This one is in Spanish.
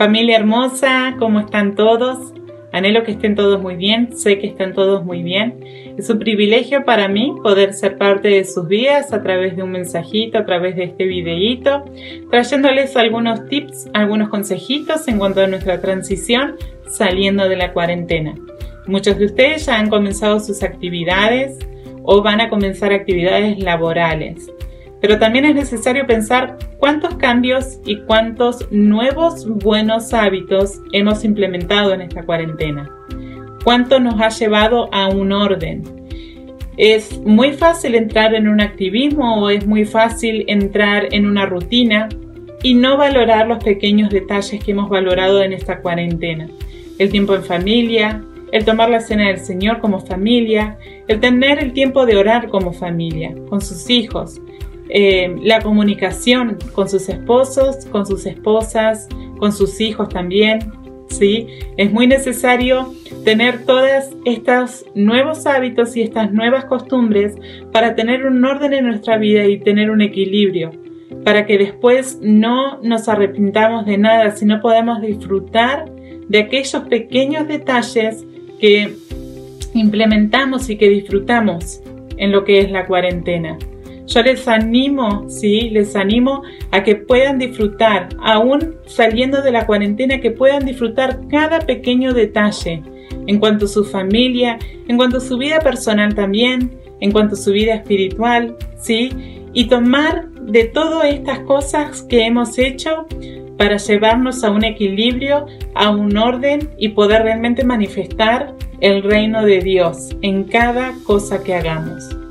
Familia hermosa, ¿cómo están todos? Anhelo que estén todos muy bien, sé que están todos muy bien. Es un privilegio para mí poder ser parte de sus vidas a través de un mensajito, a través de este videíto, trayéndoles algunos tips, algunos consejitos en cuanto a nuestra transición saliendo de la cuarentena. Muchos de ustedes ya han comenzado sus actividades o van a comenzar actividades laborales. Pero también es necesario pensar cuántos cambios y cuántos nuevos buenos hábitos hemos implementado en esta cuarentena. Cuánto nos ha llevado a un orden. Es muy fácil entrar en un activismo o es muy fácil entrar en una rutina y no valorar los pequeños detalles que hemos valorado en esta cuarentena. El tiempo en familia, el tomar la cena del Señor como familia, el tener el tiempo de orar como familia, con sus hijos. La comunicación con sus esposos, con sus esposas, con sus hijos también, ¿sí? Es muy necesario tener todos estos nuevos hábitos y estas nuevas costumbres para tener un orden en nuestra vida y tener un equilibrio, para que después no nos arrepintamos de nada, sino podamos disfrutar de aquellos pequeños detalles que implementamos y que disfrutamos en lo que es la cuarentena. Yo les animo, ¿sí? Les animo a que puedan disfrutar, aún saliendo de la cuarentena, que puedan disfrutar cada pequeño detalle en cuanto a su familia, en cuanto a su vida personal también, en cuanto a su vida espiritual, ¿sí? Y tomar de todas estas cosas que hemos hecho para llevarnos a un equilibrio, a un orden y poder realmente manifestar el reino de Dios en cada cosa que hagamos.